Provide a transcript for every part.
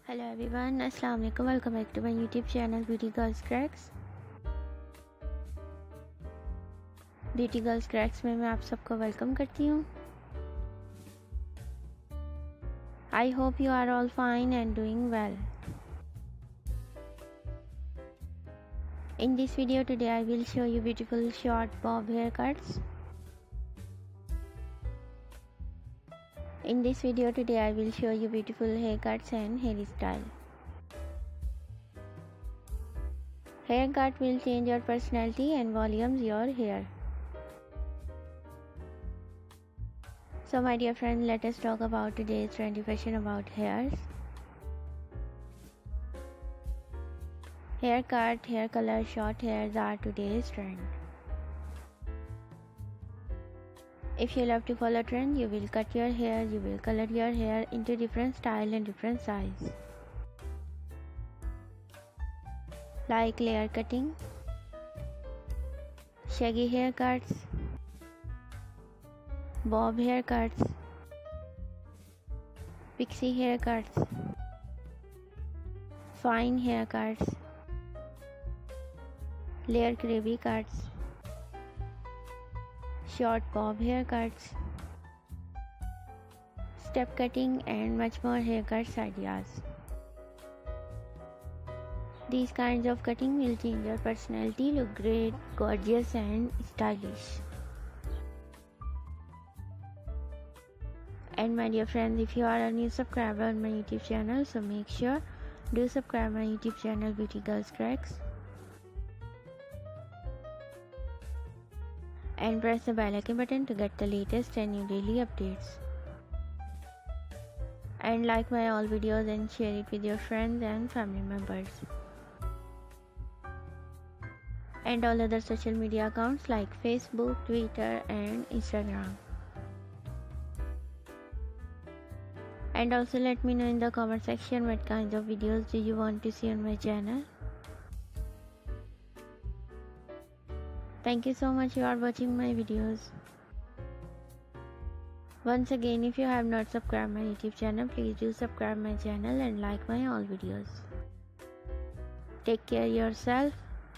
Hello everyone, अस्सलाम वालेकुम। Welcome back to my YouTube channel beauty girls cracks. Beauty girls cracks में मैं आप सबको वेलकम करती हूँ। I hope you are all fine and doing well. In this video today I will show you beautiful short bob haircuts. In this video today I will show you beautiful haircuts and hairstyle. Haircut will change your personality and volumes your hair. So my dear friends, let us talk about today's trendy fashion about hairs. Haircut, hair color, short hairs are today's trend. If you love to follow trend, you will cut your hair, you will color your hair into different style and different size. Like layer cutting, shaggy haircuts, bob haircuts, pixie haircuts, fine haircuts, layer curvy cuts, short bob haircuts, step cutting and much more haircuts ideas. These kinds of cutting will change your personality, look great, gorgeous and stylish. And my dear friends, if you are a new subscriber on my YouTube channel, so make sure do subscribe my YouTube channel Beauty Girls Cracks. And press the bell icon button to get the latest and new daily updates. And like my all videos and share it with your friends and family members. And all other social media accounts like Facebook, Twitter and Instagram. And also let me know in the comment section what kinds of videos do you want to see on my channel. Thank you so much you are watching my videos. Once again, if you have not subscribed my YouTube channel, please do subscribe my channel and like my all videos. Take care yourself.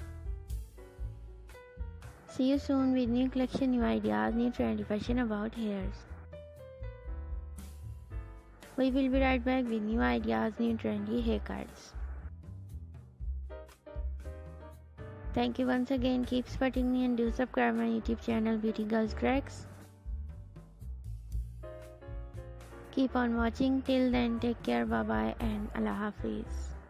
See you soon with new collection, new ideas, new trendy fashion about hairs. We will be right back with new ideas, new trendy haircuts. Thank you once again. Keep supporting me and do subscribe my YouTube channel Beauty Girls Cracks. Keep on watching. Till then, take care. Bye bye and Allah Hafiz.